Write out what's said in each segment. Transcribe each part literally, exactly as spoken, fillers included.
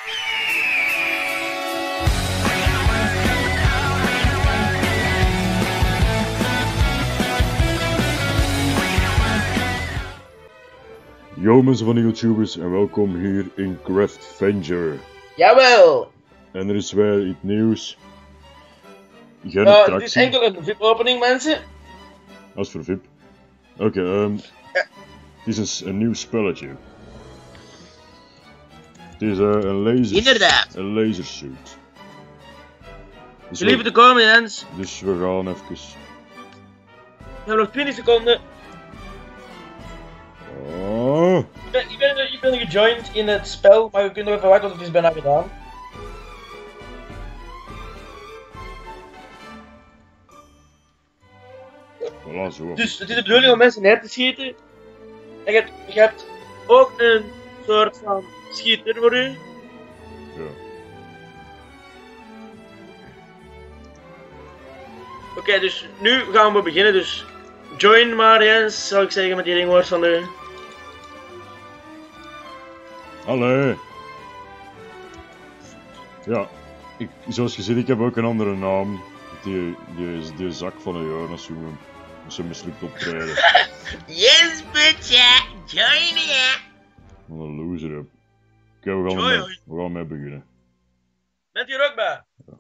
Yo mensen van de YouTubers en welkom hier in Craftvenger. Jawel! En er is weer iets nieuws. Geen Uh, attractie. dit is enkel een V I P-opening, mensen. Dat is voor V I P. Oké, okay, um, ja. Het is een, een nieuw spelletje. Het is uh, een laser. Inderdaad. Een lasersuit. Dus Je liever te komen, Jens. Dus we gaan even. We hebben nog twintig seconden. Oh. Ik ben, ik, ben, ik ben gejoined in het spel, maar je kunt nog even wachten, want het is bijna gedaan. Voilà, zo. Dus het is de bedoeling om mensen neer te schieten. En je hebt, je hebt ook een soort van schieter voor u. Ja. Oké, okay, dus nu gaan we beginnen. Dus join maar, Jens, zal ik zeggen, met die ringwoord van de... Allee. Ja, ik, zoals je ziet, ik heb ook een andere naam. Die, die, die zak van een Jonas, jongen. Dat ze mislukt optreden. Yes, butcha! Join je! Wat een loser, hè. Oké, okay, we, gaan Join. mee, we gaan mee beginnen. Bent u er ook bij? Ja.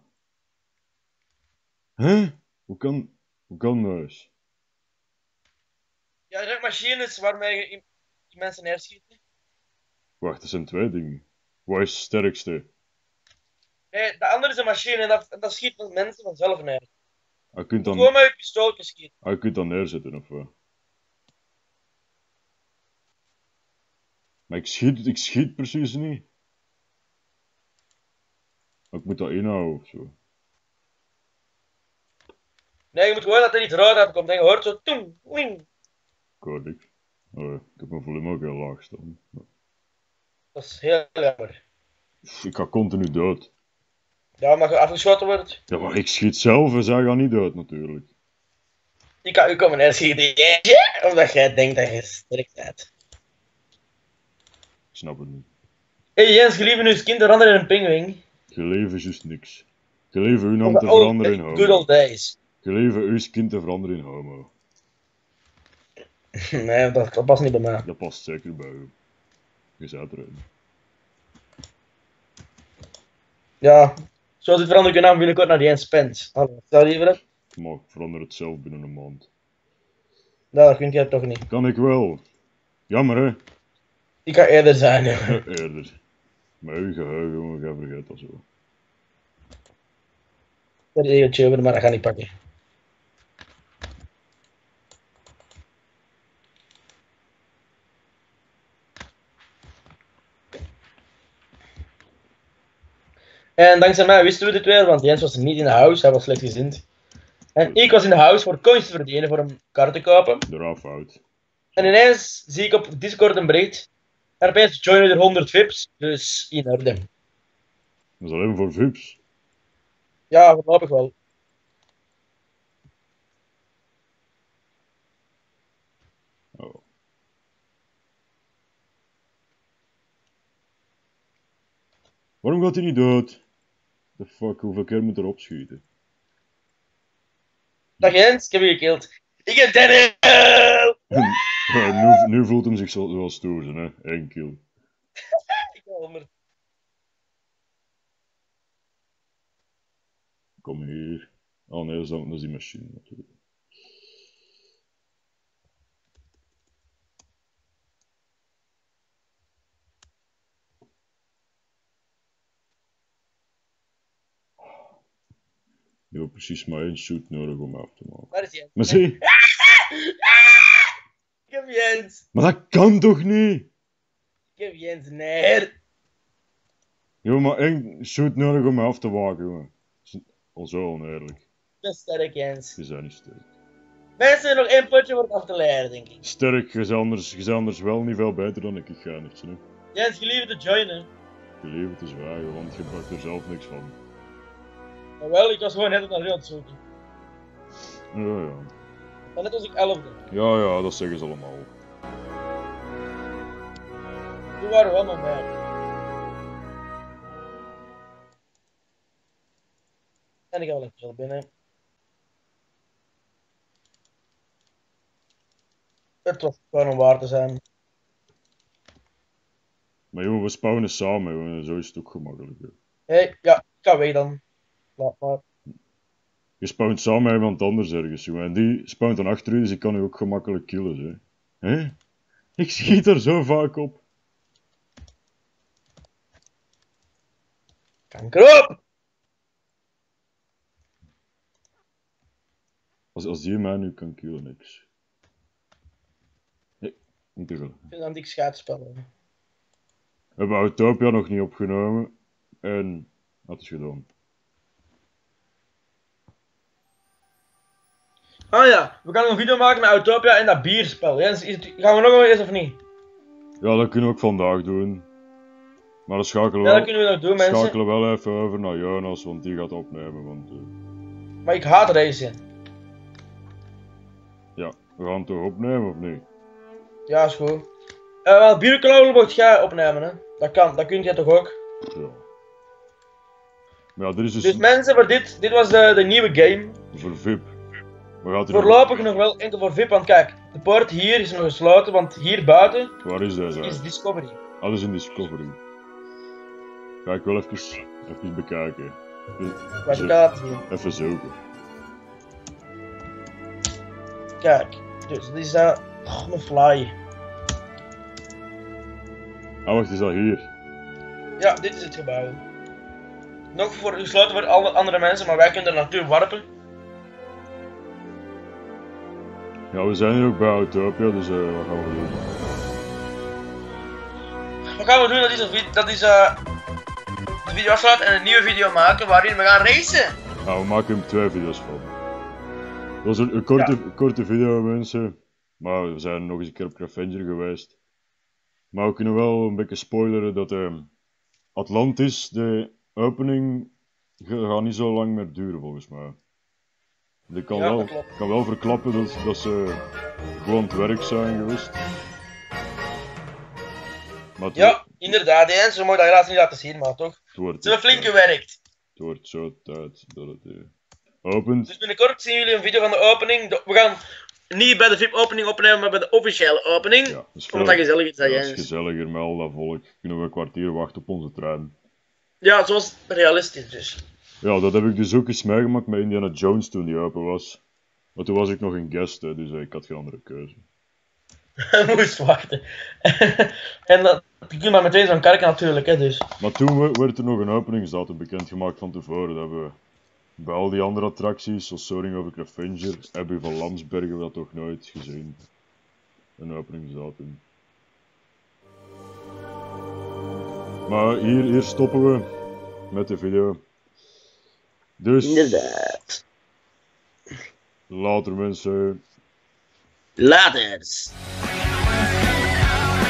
Hè? Hoe kan... Hoe kan dat eens? Ja, je hebt machines waarmee je mensen neerschiet. Wacht, er zijn twee dingen. Wat is het sterkste? Nee, de andere is een machine en dat, dat schiet mensen vanzelf neer. Je kunt dan... Gewoon met je pistooltje schieten. Je kunt dan neerzetten, of wat? Maar ik schiet, ik schiet precies niet. Ik moet dat inhouden, of zo. Nee, je moet gewoon dat er iets rood uitkomt en je hoort zo toem, wing. Ik hoor niks. Oh, ik heb mijn volume ook heel laag staan. Dat is heel jammer. Ik ga continu dood. Ja, maar je afgeschoten wordt. Ja, maar ik schiet zelf en zij gaan niet dood, natuurlijk. Ik kan u komen neerschieten, jeetje, omdat jij denkt dat je sterk bent. Ik snap het niet. Hé hey Jens, gelieve nu kind veranderen in een pinguïn. Geleven is juist niks. Geleven uw naam te veranderen in homo. Good old days. Geleven uw kind te veranderen in homo. Nee, dat, dat past niet bij mij. Dat past zeker bij u. Je zou het erin. Ja, zoals dit verander ik je naam binnenkort naar Jens Spence. Hallo, stel je even. Maar ik verander het zelf binnen een maand. Nou, dat kun je toch niet. Kan ik wel. Jammer hè. Die kan eerder zijn, joh. Ja, eerder. Maar uw geheugen, jongen, ga vergeten dat zo. Dat is heel chill, maar dat ga ik niet pakken. En dankzij mij wisten we dit weer, want Jens was niet in de house, hij was slechtgezind. En ik was in de house voor coins te verdienen, voor een kar te kopen. Eraf fout. En ineens zie ik op Discord een bericht. En opeens joinen er honderd V I P's, dus in orde. Dat is alleen voor V I P's. Ja, voorlopig wel. Oh. Waarom gaat hij niet dood? The fuck, hoeveel keer moet er opschieten? Dag Jens, ik heb je gekild. Ik heb Daniel! Ja, nu, nu voelt hem zich wel stoer zijn, hè? Eén kill. Ik heb honderd. Kom hier. Oh nee, dat is, dan, dat is die machine natuurlijk. Je hebt precies maar één shoot nodig om af te maken. Waar is Jens? Maar zie! Ik heb Jens! Maar dat kan toch niet? Ik heb Jens neer! Je hebt maar één shoot nodig om me af te maken, jongen. Dat is al zo oneerlijk. Ik ben sterk, Jens. Je bent niet sterk. Mensen, nog één potje wordt af te leren, denk ik. Sterk, je bent anders, je bent anders wel niet veel beter dan ik. Ik ga niks doen. Jens, je lieve te joinen. Je leven te zwijgen, want je bakt er zelf niks van. Jawel, ik was gewoon net naar aan het zoeken. Ja, ja. Maar net als ik elfde. Ja, ja, dat zeggen ze allemaal. Toen waren we allemaal mee. En ik ga wel een kill binnen. Het was gewoon om waar te zijn. Maar joh, we spawnen samen, joh. Zo is het ook gemakkelijker. Hé, hey, ja, ik ga weg dan. Laat maar. Je spawnt samen met iemand anders ergens, jongen. En die spawnt dan achter u, dus ik kan u ook gemakkelijk killen, hè. Hè? Ik schiet er zo vaak op. Kanker op! Als, als die mij nu kan killen, niks. Nee, niet te veel. Ik vind dat ik schaatspel. We hebben Autopia nog niet opgenomen. En dat is gedaan. Ah ja, we gaan een video maken met Autopia en dat bierspel. Jens, is het, gaan we nog eens of niet? Ja, dat kunnen we ook vandaag doen. Maar dan schakelen we, Ja, dat wel, kunnen we nog doen, mensen. schakelen we wel even over naar Jonas, want die gaat opnemen. Want, uh, Maar ik haat racen. ja, we gaan het toch opnemen of niet? Ja, is goed. Uh, wel, bierklauwen mocht jij opnemen, hè. Dat kan, dat kun jij toch ook? Ja. Maar ja, dit is dus, Dus mensen, voor dit, dit was de, de nieuwe game. voor V I P. We gaan er Voorlopig nog wel enkel voor V I P, want kijk, de poort hier is nog gesloten, want hier buiten Waar is deze? is Discovery. Alles in Discovery. Ga ik wel even, even bekijken. Wat Zo- staat hier? Even zoeken. Kijk, dus dit is dat. Oh, een fly. Ah, wacht, is dat hier? Ja, dit is het gebouw. Nog voor gesloten voor alle andere mensen, maar wij kunnen er naartoe warpen. Ja, we zijn hier ook bij Autopia, dus uh, wat gaan we doen? Wat gaan we doen? Dat is, een vid- dat is uh, de video afsluiten en een nieuwe video maken waarin we gaan racen. Nou, we maken er twee video's van. Dat was een, een korte, een korte video, mensen. Maar we zijn nog eens een keer op Crafenger geweest. Maar we kunnen wel een beetje spoileren dat uh, Atlantis, de opening, ge- gaat niet zo lang meer duren volgens mij. Ik kan, Ja, wel, dat klopt. kan wel verklappen dat, dat ze gewoon aan het werk zijn geweest. Maar het, Ja, inderdaad, hè. Zo mooi dat helaas niet laten zien, maar toch. het wordt, Ze hebben flink gewerkt. het wordt zo tijd dat het uh, opent. Dus binnenkort zien jullie een video van de opening. De- We gaan niet bij de V I P-opening opnemen, maar bij de officiële opening. Ja, dat is Omdat dat gezellig is, ja, dat dat is Jens. gezelliger met al dat volk. Kunnen we een kwartier wachten op onze trein. Ja, zoals realistisch dus. Ja, dat heb ik dus ook eens meegemaakt met Indiana Jones toen die open was. Maar toen was ik nog een guest, hè, dus eh, ik had geen andere keuze. Moest wachten. En dat, je kunt maar meteen zo'n karken natuurlijk, hè, dus. Maar toen we- werd er nog een openingsdatum bekendgemaakt van tevoren. Dat we bij al die andere attracties, zoals Soaring over Crafenger, Abbey van Lamsbergen, we dat toch nooit gezien. Een openingsdatum. Maar hier, hier stoppen we met de video. Dus Inderdaad. later mensen. Laters.